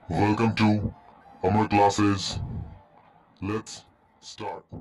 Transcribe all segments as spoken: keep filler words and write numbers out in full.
Welcome to Amar Classes. Let's start.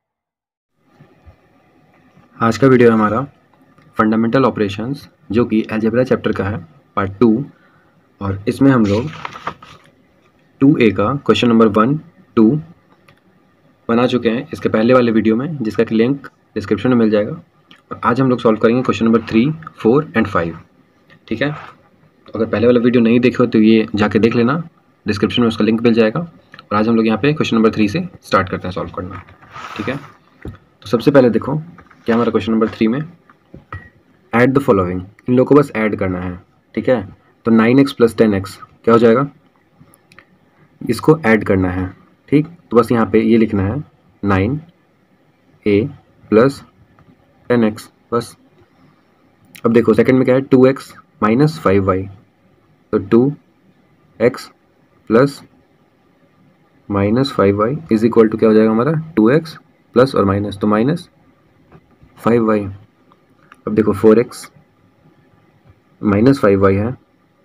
आज का video हमारा फंडामेंटल ऑपरेशंस जो कि अलजेब्रा चैप्टर का है पार्ट टू, और इसमें हम लोग टू ए का क्वेश्चन नंबर वन टू बना चुके हैं इसके पहले वाले वीडियो में, जिसका कि लिंक डिस्क्रिप्शन में मिल जाएगा। और आज हम लोग सॉल्व करेंगे question number three four and five. ठीक है, तो अगर पहले वाला वीडियो नहीं देखे हो तो ये जाके देख लेना, डिस्क्रिप्शन में उसका लिंक मिल जाएगा। और आज हम लोग यहाँ पे क्वेश्चन नंबर थ्री से स्टार्ट करते हैं सॉल्व करना। ठीक है, तो सबसे पहले देखो क्या हमारा क्वेश्चन नंबर थ्री में ऐड द फॉलोइंग, इन लोगों को बस ऐड करना है। ठीक है, तो nine x plus ten x क्या हो जाएगा, इसको ऐड करना है। ठीक, तो बस यहाँ पे ये लिखना है nine a plus ten x बस। अब देखो सेकंड में क्या है, two x minus five y, तो two x plus minus five y is equal to क्या हो जाएगा हमारा, टू एक्स प्लस और माइनस, तो माइनस फाइव वाई। अब देखो four x minus five y है,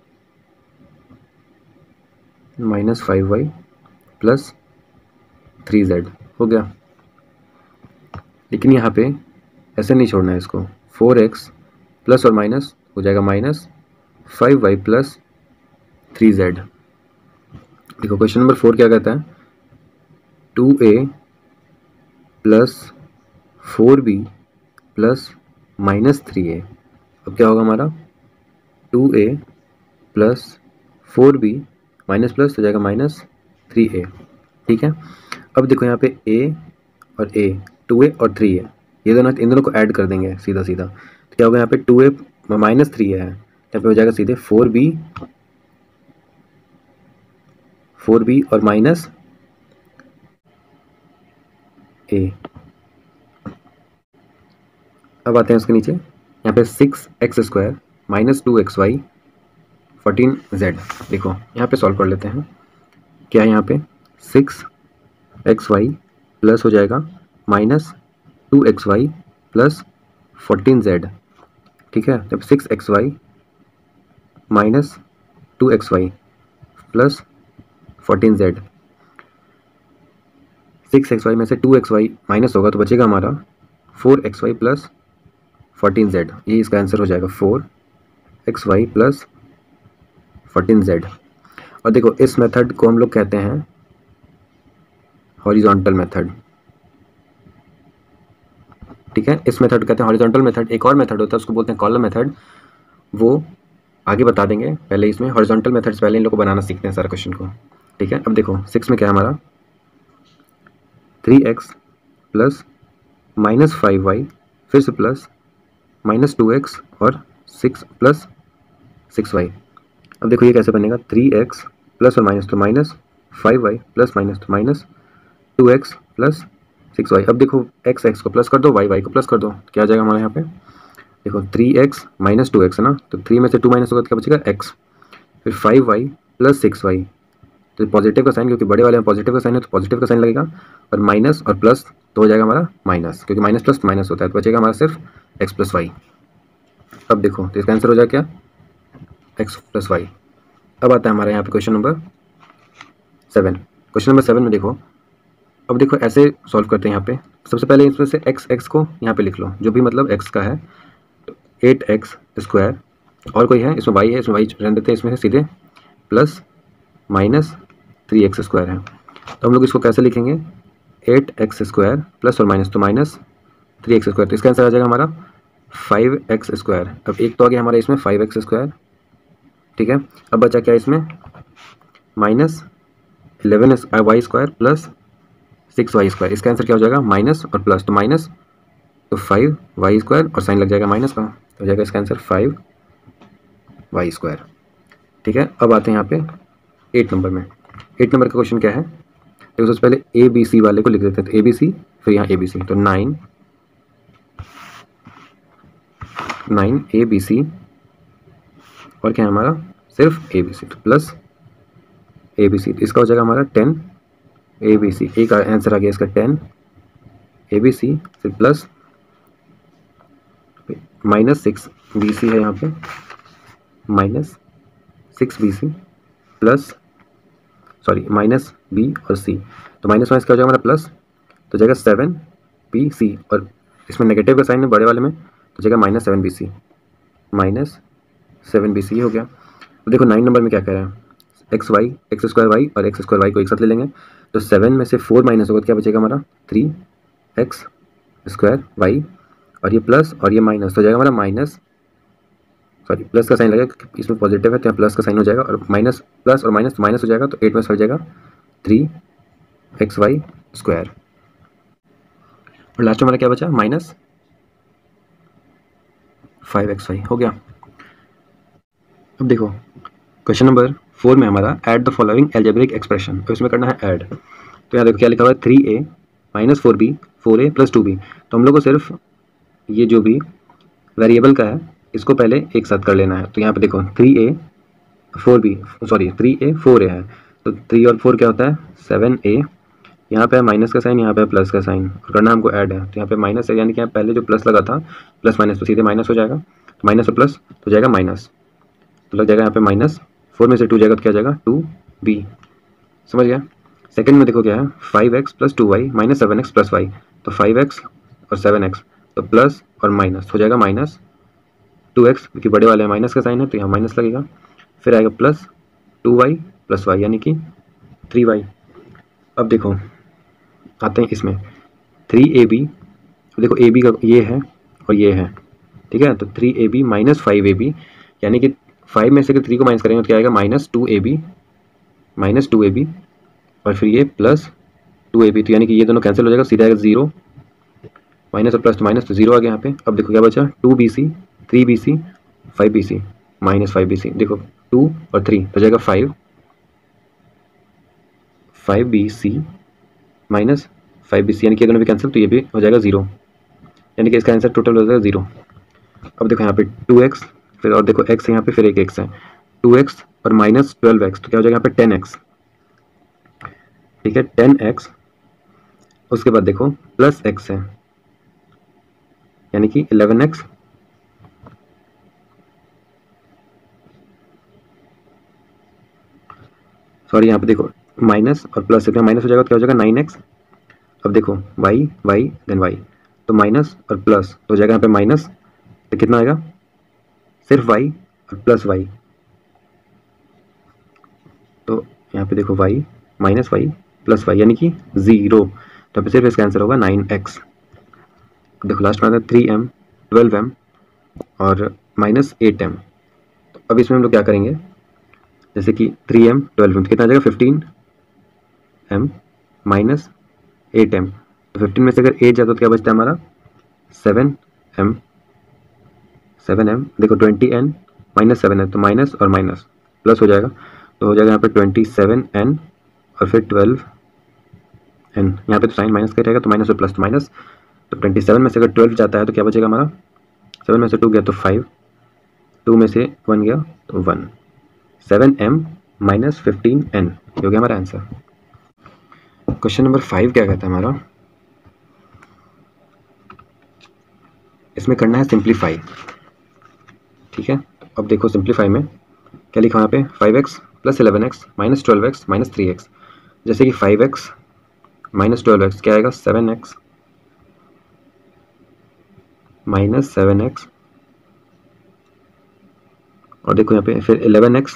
minus five y plus three z हो गया। लेकिन यहाँ पे ऐसे नहीं छोड़ना है इसको, फोर एक्स प्लस और माइनस हो जाएगा minus five y plus three z. देखो क्वेश्चन नंबर फोर क्या कहता है, two a plus four b plus minus three a. अब क्या होगा हमारा, two a plus four b minus plus हो जाएगा माइनस थ्री ए। ठीक है, अब देखो यहाँ पे a और a, टू ए और थ्री ए, ये दोनों इन दोनों को ऐड कर देंगे सीधा सीधा, तो क्या होगा यहाँ पे two a minus three a है, यहाँ पे हो जाएगा सीधे फोर बी फोर बी और माइनस a। अब आते हैं उसके नीचे, यहाँ पे six x square minus two x y fourteen z. देखो यहाँ पे सॉल्व कर लेते हैं, क्या है यहाँ पे सिक्स एक्स वाई प्लस हो जाएगा minus two x y plus fourteen z. ठीक है, जब six x y minus two x y plus fourteen z, six x y में से टू एक्स वाई माइनस होगा तो बचेगा हमारा four x y plus fourteen z. ये इसका आंसर हो जाएगा four x y plus fourteen z. और देखो इस मेथड को हम लोग कहते हैं हॉरिजॉन्टल मेथड। ठीक है, इस मेथड कहते हैं हॉरिजॉन्टल मेथड। एक और मेथड होता है उसको बोलते हैं कॉलम मेथड, वो आगे बता देंगे। पहले इसमें हॉरिजॉन्टल मेथड्स पहले इन लोग को बनाना सीखते हैं सारा क्वेश्चन को। ठीक है, अब देखो सिक्स में क्या है हमारा, three x plus minus five y फिर से प्लस माइनस टू एक्स और सिक्स प्लस सिक्स वाई। अब देखो ये कैसे बनेगा, थ्री एक्स प्लस और माइनस तो minus five y plus minus तो minus two x plus six y. अब देखो एक्स एक्स को प्लस कर दो, वाई वाई को प्लस कर दो, क्या आ जाएगा हमारे यहाँ पे, देखो three x minus two x है ना, तो थ्री में से टू माइनस होगा तो क्या बचेगा एक्स, फिर five y plus six y, तो पॉजिटिव का साइन क्योंकि बड़े वाले में पॉजिटिव का साइन है तो पॉजिटिव का साइन लगेगा, और माइनस और प्लस तो हो जाएगा हमारा माइनस, क्योंकि माइनस प्लस माइनस होता है, तो बचेगा हमारा सिर्फ एक्स प्लस वाई। अब देखो तो इसका आंसर हो जाएगा क्या, एक्स प्लस वाई। अब आता है हमारे यहाँ पे question number seven. Question number seven में देखो, अब देखो ऐसे सॉल्व करते हैं। यहाँ पे सबसे पहले इसमें से एक्स एक्स को यहाँ पे लिख लो, जो भी मतलब एक्स का है, तो एट एक्स स्क्वायर, और कोई है इसमें वाई है, इसमें वाई रहने देते हैं, इसमें से सीधे plus minus three x square है। तो हम लोग इसको कैसे लिखेंगे, एट एक्स स्क्वायर प्लस और माइनस तो माइनस थ्री एक्स स्क्वायर, तो इसका आंसर आ जाएगा हमारा फाइव एक्स स्क्वायर। अब एक तो आ गया हमारे इसमें फाइव एक्स स्क्वायर। ठीक है, अब बचा क्या इसमें, minus eleven y square plus six y square. इसका आंसर क्या हो जाएगा, माइनस और प्लस तो माइनस तो फाइव वाई स्क्वायर और साइन लग जाएगा माइनस का, तो हो जाएगा इसका आंसर फाइव वाई स्क्वायर। ठीक है, अब आते हैं यहाँ पे एट नंबर में। एट नंबर का क्वेश्चन क्या है, तो सबसे पहले ए बी सी वाले को लिख देते हैं, तो ए बी सी फिर यहाँ ए बी सी, तो nine nine a b c और क्या है हमारा सिर्फ ए बी सी, तो प्लस ए बी सी, इसका हो जाएगा हमारा टेन ए बी सी। एक आंसर आ गया इसका टेन ए बी सी, फिर plus minus six b c है यहाँ पे, minus six b c plus sorry minus b और सी, तो माइनस माइनस क्या हो जाएगा हमारा प्लस, तो जाएगा सेवन बी सी, और इसमें नेगेटिव का साइन है बड़े वाले में, तो जाएगा minus seven b c, minus seven b c हो गया। तो देखो नाइन नंबर में क्या कह रहा है, x y x square y और एक्स स्क्वायर वाई को एक साथ ले लेंगे, तो सेवन में से फोर माइनस होगा तो क्या बचेगा हमारा थ्री एक्स स्क्वायर वाई, और ये प्लस और ये माइनस, तो जाएगा हमारा माइनस, सॉरी प्लस का साइन लगेगा, इसमें पॉजिटिव है तो यहाँ प्लस का साइन हो जाएगा, और माइनस प्लस और माइनस माइनस हो जाएगा, तो एट में से हो जाएगा थ्री एक्स वाई स्क्वायर, और लास्ट में हमारा क्या बचा माइनस फाइव एक्स वाई हो गया। अब देखो क्वेश्चन नंबर फोर में हमारा add the following algebraic expression, तो इसमें करना है ऐड, तो यहाँ देखो क्या लिखा हुआ है three a minus four b four a plus two b, तो हम लोग को सिर्फ ये जो भी वेरिएबल का है इसको पहले एक साथ कर लेना है, तो यहाँ पे देखो three a four b sorry three a four a है, तो थ्री और फोर क्या होता है सेवन ए, यहाँ पे माइनस का साइन यहाँ पे प्लस का साइन, और करना हमको ऐड है, तो यहाँ पे माइनस है यानी कि यहाँ पहले जो प्लस लगा था प्लस माइनस तो सीधे माइनस हो जाएगा, तो माइनस और प्लस तो जाएगा माइनस, तो लग जाएगा यहाँ पे माइनस, फोर में से टू जाएगा तो क्या जाएगा टू बी, समझ गया। सेकंड में देखो क्या है five x plus two y minus seven x plus y, तो फाइव एक्स और सेवन एक्स तो प्लस और माइनस हो जाएगा माइनस टू एक्स, क्योंकि बड़े वाले माइनस का साइन है तो यहाँ माइनस लगेगा, फिर आएगा plus two y plus y यानी कि थ्री वाई। अब देखो आते हैं इसमें थ्री ए बी, देखो ए बी का ये है और ये है, ठीक है, तो three a b minus five a b, यानी कि फाइव में से थ्री को माइनस करेंगे तो क्या आएगा minus two a b minus two a b, और फिर ये प्लस टू ए बी, तो यानी कि ये दोनों कैंसिल हो जाएगा, सीधा आएगा जीरो, माइनस और प्लस तो माइनस तो जीरो आ गया यहाँ पे। अब देखो क्या बचा two b c three b c five b c minus five b c, देखो टू और थ्री तो जाएगा five five b c minus five b c, यानी कि दोनों भी कैंसिल, तो ये भी हो जाएगा जीरो, यानी कि इसका आंसर टोटल हो जाएगा जीरो। अब देखो यहाँ पे टू एक्स फिर और देखो एक्स यहाँ पे फिर एक एक्स है, टू एक्स और माइनस ट्वेल्व एक्स, तो क्या हो जाएगा यहाँ पे टेन एक्स, ठीक है टेन एक्स, उसके बाद देखो प्लस एक्स है यानी कि इलेवन एक्स, सॉरी यहाँ पे देखो माइनस और प्लस से माइनस हो जाएगा तो क्या हो जाएगा नाइन एक्स। अब देखो वाई वाई देन वाई, तो माइनस और प्लस तो हो जाएगा यहाँ पे माइनस, तो कितना आएगा सिर्फ वाई और प्लस वाई, तो यहाँ पे देखो y minus y plus y यानी कि ज़ीरो, तो यहाँ पे सिर्फ इसका आंसर होगा नाइन एक्स। देखो लास्ट में आता है थ्री एम ट्वेल्व एम और माइनस एट एम, तो अब इसमें हम लोग क्या करेंगे, जैसे कि थ्री एम ट्वेल्व एम कितना आ जाएगा fifteen m minus eight m, तो फिफ्टीन में से अगर एट जाता तो क्या बचता है हमारा सेवन एम सेवन एम, देखो ट्वेंटी एन माइनस सेवन है तो माइनस और माइनस प्लस हो जाएगा, तो हो जाएगा यहाँ पे ट्वेंटी सेवन एन और फिर ट्वेल्व एन, यहाँ पे तो साइन माइनस का रहेगा तो माइनस और प्लस तो माइनस, तो ट्वेंटी सेवन में से अगर ट्वेल्व जाता है तो क्या बचेगा हमारा, सेवन में से टू गया तो फाइव, टू में से वन गया तो one, seven m minus fifteen n, ये हो गया हमारा आंसर। क्वेश्चन नंबर फाइव क्या कहता है हमारा, इसमें करना है सिंप्लीफाई, ठीक है। अब देखो सिंप्लीफाई में क्या लिखा है यहाँ पे five x plus eleven x minus twelve x minus three x, जैसे कि five x minus twelve x क्या आएगा seven x minus seven x, और देखो यहाँ पे फिर eleven x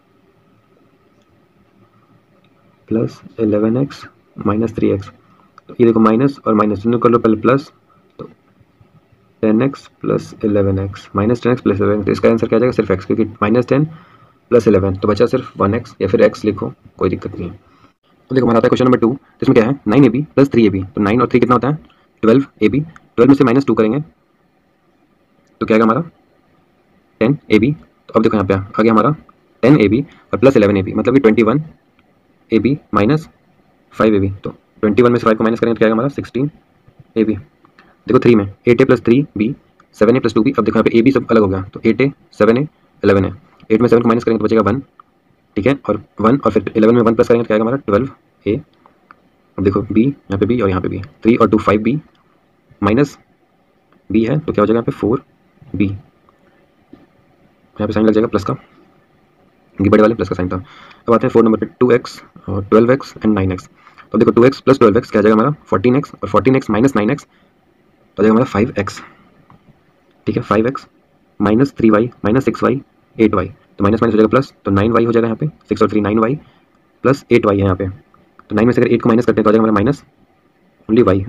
plus eleven x minus three x, तो ये देखो माइनस और माइनस दोनों कर लो पहले प्लस, तो ten x plus eleven x minus ten x plus eleven, तो इसका आंसर क्या आ जाएगा सिर्फ एक्स, क्योंकि माइनस टेन प्लस इलेवन तो बचा सिर्फ वन एक्स, या फिर एक्स लिखो कोई दिक्कत नहीं है। तो देखो हमारा आता है क्वेश्चन नंबर टू, इसमें क्या है nine a b plus three a b, तो नाइन और थ्री कितना होता है ट्वेल्व ए बी, ट्वेल्व में से माइनस टू करेंगे तो क्या आएगा हमारा टेन ए बी, तो अब देखो यहाँ पे आ गया हमारा टेन ए बी और प्लस इलेवन ए बी, मतलब कि twenty one a b minus five a b, तो ट्वेंटी वन में से फाइव को माइनस करेंगे तो क्या आएगा हमारा सिक्सटीन ए बी। देखो थ्री में eight a plus three b seven a plus two b, अब देखो यहाँ पे ए बी सब अलग हो गया, तो eight a seven a eleven है, एट में सेवन को माइनस करेंगे तो बचेगा वन, ठीक है, और वन और फिर इलेवन में वन प्लस करेंगे तो क्या आएगा हमारा ट्वेल्व ए। अब देखो बी यहाँ पे बी और यहाँ पे बी, थ्री और two five b minus b है तो क्या हो जाएगा यहाँ पे फोर बी, यहाँ पे साइन लग जाएगा प्लस का, क्योंकि बड़े वाले प्लस का साइन था। अब आते हैं फोर नंबर पे टू एक्स और twelve x and nine x. तो देखो two x plus twelve x क्या आ जाएगा हमारा फोर्टीन एक्स, और fourteen x minus nine x तो आ जाएगा हमारा फाइव एक्स। ठीक है, five x minus three y minus six y eight y, तो माइनस माइनस हो जाएगा प्लस, तो नाइन वाई हो जाएगा यहाँ पे, सिक्स और three nine y plus eight y है यहाँ पे। तो नाइन में से अगर एट को माइनस करते हैं तो आ जाएगा हमारा माइनस ओनली वाई।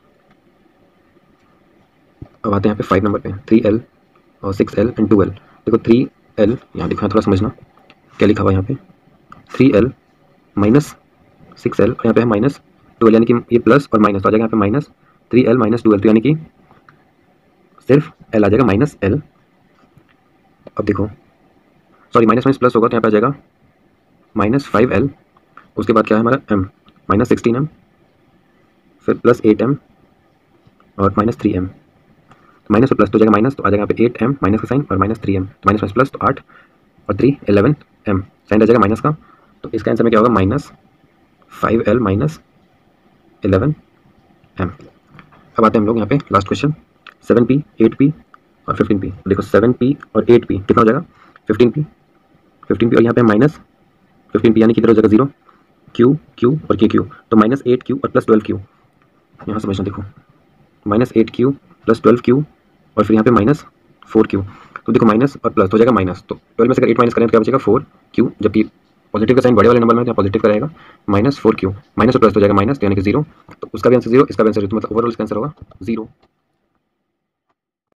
अब आते हैं यहाँ पे फाइव नंबर पे, थ्री एल और six l and two l. देखो थ्री एल यहाँ देखो, यहाँ थोड़ा समझना क्या लिखा हुआ है यहाँ पे, three l minus six l और यहाँ पे है माइनस टू एल, यानी कि ये प्लस और माइनस तो आ जाएगा यहाँ पे minus three l minus two l, तो यानी कि सिर्फ एल आ जाएगा माइनस एल। अब देखो सॉरी माइनस माइनस प्लस होगा तो यहाँ पे आ जाएगा माइनस फाइव एल, उसके बाद क्या है हमारा एम माइनस सिक्सटीन एम, फिर प्लस एट एम और माइनस थ्री एम। माइनस और प्लस तो हो जाएगा माइनस, तो आ जाएगा यहाँ पे एट एम माइनस का साइन और माइनस थ्री एम, तो माइनस माइनस प्लस तो आठ और थ्री इलेवन एम, साइन आ जाएगा माइनस का। तो इसका आंसर में क्या होगा minus five L minus eleven M. अब आते हैं हम लोग यहाँ पे last question, seven P eight P और फिफ्टीन पी। देखो सेवन पी और एट पी कितना हो जाएगा फिफ्टीन पी, फिफ्टीन पी और यहाँ पे माइनस फिफ्टीन पी यानी किधर हो जाएगा जीरो, क्यू क्यू और के क्यू, तो माइनस एट क्यू और प्लस ट्वेल्व क्यू। यहाँ समझना देखो minus eight Q plus twelve Q और फिर यहाँ पे माइनस फोर क्यू। तो देखो माइनस और प्लस तो हो जाएगा माइनस, तो ट्वेल्व में से अगर एट माइनस करें तो क्या बचेगा फोर क्यू, जबकि पॉजिटिव का साइन बड़े वाले नंबर में है तो पॉजिटिव का रहेगा माइनस फोर क्यू, माइनस और प्लस तो हो जाएगा माइनस, तो यानी कि जीरो, तो उसका भी आंसर जीरो, इसका भी आंसर जीरो, तो मतलब ओवरऑल इसका आंसर होगा जीरो।